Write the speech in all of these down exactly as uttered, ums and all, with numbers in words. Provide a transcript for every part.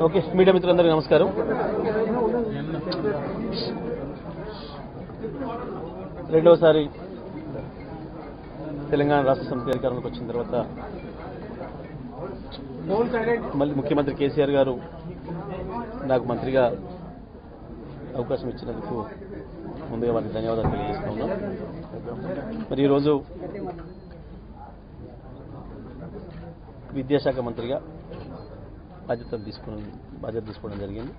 Okay media మిత్రులందరికీ నమస్కారం. రెండవసారి తెలంగాణ రాష్ట్ర సమితి అధికారంలోకి వచ్చిన తర్వాత మళ్ళీ ముఖ్యమంత్రి కేసీఆర్ గారు నాకు మంత్రిగా అవకాశం ఇచ్చినందుకు ముందుగా వారికి ధన్యవాదాలు తెలియజేస్తా ఉన్నాం. మరి ఈరోజు విద్యాశాఖ మంత్రిగా బాధ్యతలు తీసుకుని బాధ్యత తీసుకోవడం జరిగింది.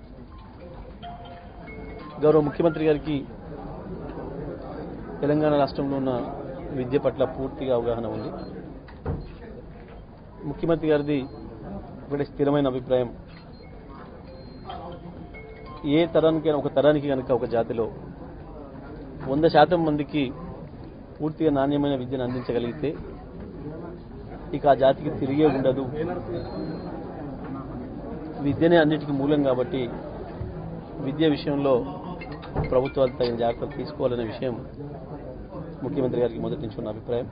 గౌరవ ముఖ్యమంత్రి గారికి తెలంగాణ రాష్ట్రంలో ఉన్న విద్య పట్ల పూర్తిగా అవగాహన ఉంది. ముఖ్యమంత్రి గారిది ఒకటి స్థిరమైన అభిప్రాయం, ఏ తరానికైనా ఒక తరానికి కనుక ఒక జాతిలో వంద శాతం మందికి పూర్తిగా నాణ్యమైన విద్యను అందించగలిగితే ఇక ఆ జాతికి తిరిగే ఉండదు. విద్యనే అన్నిటికీ మూలం కాబట్టి విద్య విషయంలో ప్రభుత్వాలు తగిన జాగ్రత్తలు తీసుకోవాలనే విషయం ముఖ్యమంత్రి గారికి మొదటి నుంచి ఉన్న అభిప్రాయం.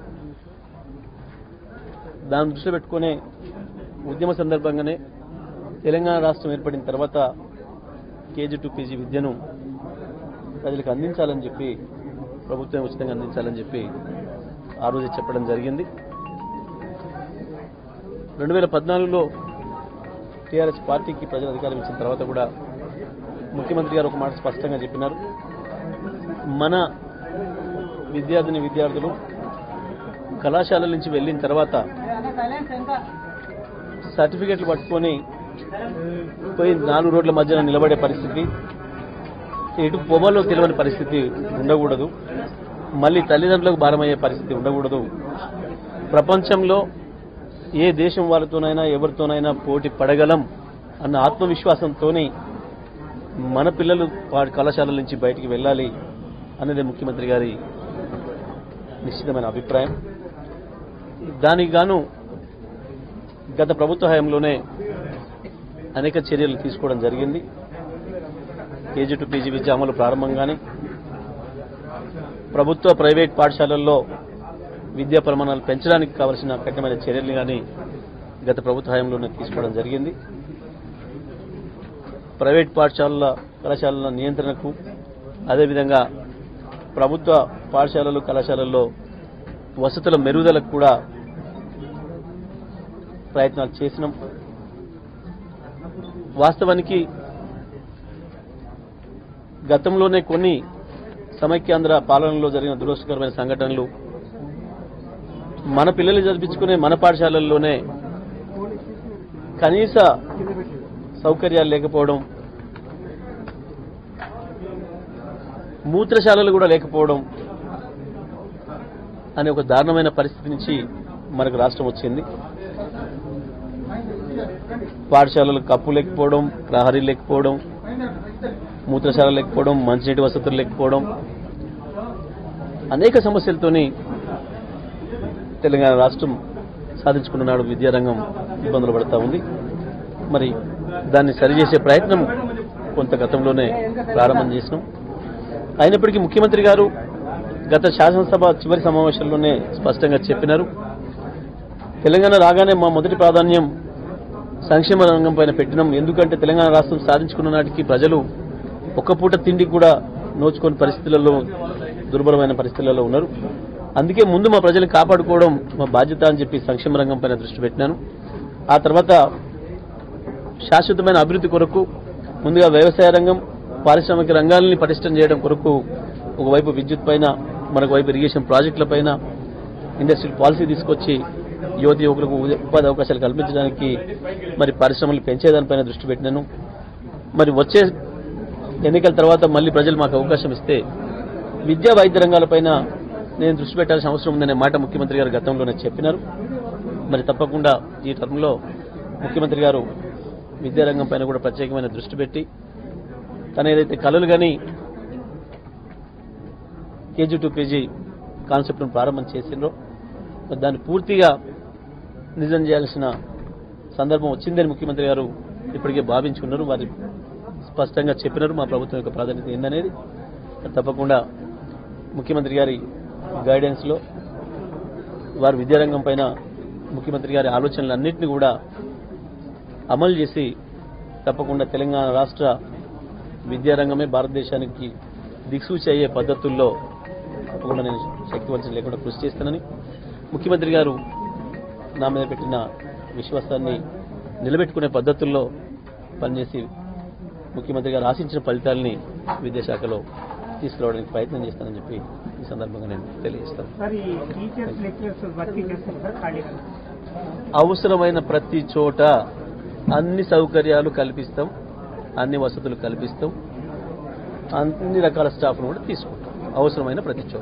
దాన్ని దృష్టిలో పెట్టుకునే ఉద్యమ సందర్భంగానే తెలంగాణ రాష్ట్రం ఏర్పడిన తర్వాత కేజీ టు పీజీ విద్యను ప్రజలకు అందించాలని చెప్పి ప్రభుత్వం ఉచితంగా అందించాలని చెప్పి ఆ రోజు చెప్పడం జరిగింది. రెండు వేల పద్నాలుగులో టీఆర్ఎస్ పార్టీకి ప్రజలు అధికారం ఇచ్చిన తర్వాత కూడా ముఖ్యమంత్రి గారు ఒక మాట స్పష్టంగా చెప్పినారు, మన విద్యార్థిని విద్యార్థులు కళాశాలల నుంచి వెళ్ళిన తర్వాత సర్టిఫికెట్లు పట్టుకొని పోయి నాలుగు రోడ్ల మధ్యన నిలబడే పరిస్థితి, ఎటు పొమలో తెలియని పరిస్థితి ఉండకూడదు, మళ్ళీ తల్లిదండ్రులకు భారమయ్యే పరిస్థితి ఉండకూడదు. ప్రపంచంలో ఏ దేశం వారితోనైనా ఎవరితోనైనా పోటీ పడగలం అన్న ఆత్మవిశ్వాసంతో మన పిల్లలు వారి కళాశాలల నుంచి బయటికి వెళ్ళాలి అనేది ముఖ్యమంత్రి గారి నిశ్చితమైన అభిప్రాయం. దానికి గాను గత ప్రభుత్వ హయాంలోనే అనేక చర్యలు తీసుకోవడం జరిగింది. కేజీ టు పీజీ విద్య అమలు ప్రారంభంగానే ప్రభుత్వ ప్రైవేట్ పాఠశాలల్లో విద్యా ప్రమాణాలు పెంచడానికి కావలసిన కఠినమైన చర్యలు కానీ గత ప్రభుత్వ హయాంలోనే తీసుకోవడం జరిగింది. ప్రైవేట్ పాఠశాలల కళాశాలల నియంత్రణకు, అదేవిధంగా ప్రభుత్వ పాఠశాలలు కళాశాలల్లో వసతుల మెరుగుదలకు కూడా ప్రయత్నాలు చేసినాం. వాస్తవానికి గతంలోనే కొన్ని సమైక్యాంధ్ర పాలనలో జరిగిన దురదృష్టకరమైన సంఘటనలు మన పిల్లలు చదివించుకునే మన పాఠశాలల్లోనే కనీస సౌకర్యాలు లేకపోవడం, మూత్రశాలలు కూడా లేకపోవడం అనే ఒక దారుణమైన పరిస్థితి నుంచి మనకు రాష్ట్రం వచ్చింది. పాఠశాలలు కప్పు లేకపోవడం, ప్రహరీ లేకపోవడం, మూత్రశాల లేకపోవడం, మంచినీటి వసతులు లేకపోవడం, అనేక సమస్యలతోని తెలంగాణ రాష్ట్రం సాధించుకున్న నాడు విద్యారంగం ఇబ్బందులు పడతా ఉంది. మరి దాన్ని సరిచేసే ప్రయత్నం కొంత గతంలోనే ప్రారంభం చేసినాం. అయినప్పటికీ ముఖ్యమంత్రి గారు గత శాసనసభ చివరి సమావేశంలోనే స్పష్టంగా చెప్పినారు, తెలంగాణ రాగానే మా మొదటి ప్రాధాన్యం సంక్షేమ రంగం పైన పెట్టినాం. ఎందుకంటే తెలంగాణ రాష్ట్రం సాధించుకున్న నాటికి ప్రజలు ఒక్క పూట తిండి కూడా నోచుకోని పరిస్థితులలో, దుర్బలమైన పరిస్థితులలో ఉన్నారు. అందుకే ముందు మా ప్రజలను కాపాడుకోవడం మా బాధ్యత అని చెప్పి సంక్షేమ రంగం పైన దృష్టి పెట్టినాను. ఆ తర్వాత శాశ్వతమైన అభివృద్ధి కొరకు ముందుగా వ్యవసాయ రంగం, పారిశ్రామిక రంగాలని పటిష్టం చేయడం కొరకు ఒకవైపు విద్యుత్ పైన, మరొక వైపు ఇరిగేషన్ ప్రాజెక్టుల పైన ఇండస్ట్రియల్ పాలసీ తీసుకొచ్చి యువతి యువకులకు ఉపాధి అవకాశాలు కల్పించడానికి మరి పరిశ్రమలు పెంచేదానిపైన దృష్టి పెట్టినాను. మరి వచ్చే ఎన్నికల తర్వాత మళ్ళీ ప్రజలు మాకు అవకాశం ఇస్తే విద్యా వైద్య రంగాలపైన నేను దృష్టి పెట్టాల్సిన అవసరం ఉందనే మాట ముఖ్యమంత్రి గారు గతంలోనే చెప్పినారు. మరి తప్పకుండా ఈ టర్మ్లో ముఖ్యమంత్రి గారు విద్యారంగం పైన కూడా ప్రత్యేకమైన దృష్టి పెట్టి తన ఏదైతే కళలు కానీ కేజీ టు పీజీ కాన్సెప్ట్ను ప్రారంభం చేసిండ్రో దాన్ని పూర్తిగా నిజం చేయాల్సిన సందర్భం వచ్చిందని ముఖ్యమంత్రి గారు ఇప్పటికే భావించుకున్నారు. వారి స్పష్టంగా చెప్పినారు మా ప్రభుత్వం యొక్క ప్రాధాన్యత ఏందనేది. తప్పకుండా ముఖ్యమంత్రి గారి గైడెన్స్లో వారి విద్యారంగం పైన ముఖ్యమంత్రి గారి ఆలోచనలన్నింటినీ కూడా అమలు చేసి తప్పకుండా తెలంగాణ రాష్ట్ర విద్యారంగమే భారతదేశానికి దిక్సూచి అయ్యే పద్ధతుల్లో తప్పకుండా నేను శక్తివంచన లేకుండా కృషి చేస్తానని, ముఖ్యమంత్రి గారు నా మీద పెట్టిన విశ్వాసాన్ని నిలబెట్టుకునే పద్ధతుల్లో పనిచేసి ముఖ్యమంత్రి గారు ఆశించిన ఫలితాలని విద్యాశాఖలో తీసుకురావడానికి ప్రయత్నం చేస్తానని చెప్పి ఈ సందర్భంగా నేను తెలియజేస్తాను. అవసరమైన ప్రతి చోట అన్ని సౌకర్యాలు కల్పిస్తాం, అన్ని వసతులు కల్పిస్తాం, అన్ని రకాల స్టాఫ్ను కూడా తీసుకుంటాం అవసరమైన ప్రతి చోట.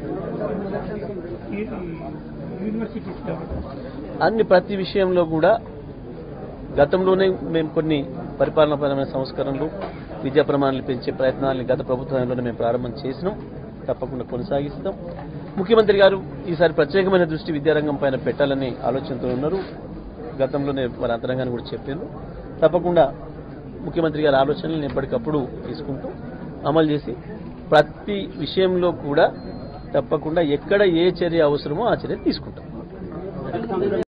అన్ని ప్రతి విషయంలో కూడా గతంలోనే మేము కొన్ని పరిపాలనాపరమైన సంస్కరణలు, విద్యా ప్రమాణాలు పెంచే ప్రయత్నాలను గత ప్రభుత్వంలోనే మేము ప్రారంభం చేసినాం, తప్పకుండా కొనసాగిస్తాం. ముఖ్యమంత్రి గారు ఈసారి ప్రత్యేకమైన దృష్టి విద్యారంగం పైన పెట్టాలని ఆలోచనతో ఉన్నారు. గతంలోనే వారి అంతరంగాన్ని కూడా చెప్పారు. తప్పకుండా ముఖ్యమంత్రి గారి ఆలోచనలను ఎప్పటికప్పుడు తీసుకుంటూ అమలు చేసి ప్రతి విషయంలో కూడా తప్పకుండా ఎక్కడ ఏ చర్య అవసరమో ఆ చర్య తీసుకుంటాం.